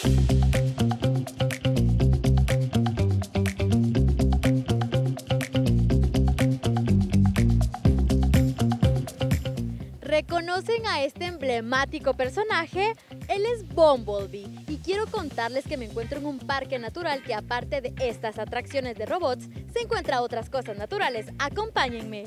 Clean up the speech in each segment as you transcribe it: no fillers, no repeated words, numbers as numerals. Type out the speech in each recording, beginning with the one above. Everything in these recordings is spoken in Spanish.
¿Reconocen a este emblemático personaje? Él es Bumblebee y quiero contarles que me encuentro en un parque natural que aparte de estas atracciones de robots, se encuentra otras cosas naturales. Acompáñenme.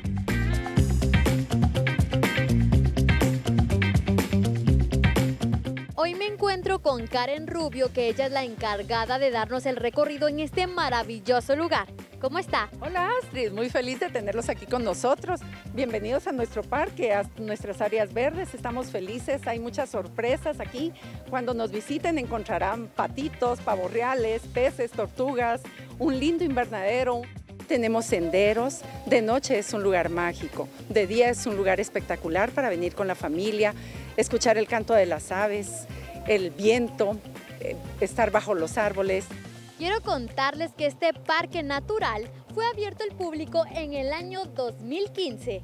Hoy me encuentro con Karen Rubio, que ella es la encargada de darnos el recorrido en este maravilloso lugar. ¿Cómo está? Hola Astrid, muy feliz de tenerlos aquí con nosotros. Bienvenidos a nuestro parque, a nuestras áreas verdes. Estamos felices, hay muchas sorpresas aquí. Cuando nos visiten encontrarán patitos, pavos reales, peces, tortugas, un lindo invernadero. Tenemos senderos, de noche es un lugar mágico, de día es un lugar espectacular para venir con la familia, escuchar el canto de las aves, el viento, estar bajo los árboles. Quiero contarles que este parque natural fue abierto al público en el año 2015.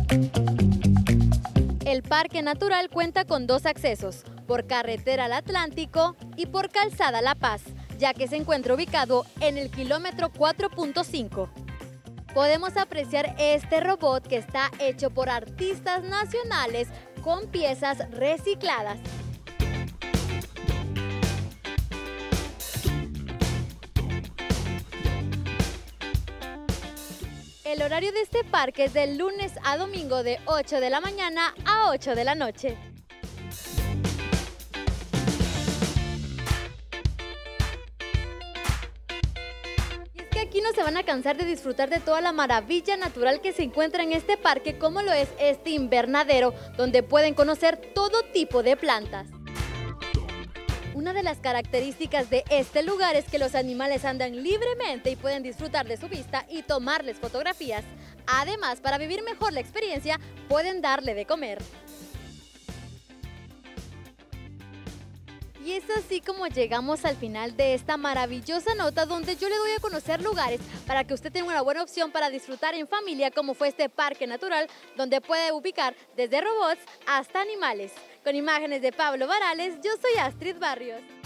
El parque natural cuenta con dos accesos, por carretera al Atlántico y por calzada La Paz, ya que se encuentra ubicado en el kilómetro 4.5. Podemos apreciar este robot que está hecho por artistas nacionales con piezas recicladas. El horario de este parque es de lunes a domingo de 8 de la mañana a 8 de la noche. Y es que aquí no se van a cansar de disfrutar de toda la maravilla natural que se encuentra en este parque, como lo es este invernadero, donde pueden conocer todo tipo de plantas. Una de las características de este lugar es que los animales andan libremente y pueden disfrutar de su vista y tomarles fotografías. Además, para vivir mejor la experiencia, pueden darle de comer. Y es así como llegamos al final de esta maravillosa nota, donde yo le doy a conocer lugares para que usted tenga una buena opción para disfrutar en familia, como fue este parque natural, donde puede ubicar desde robots hasta animales. Con imágenes de Pablo Varales, yo soy Astrid Barrios.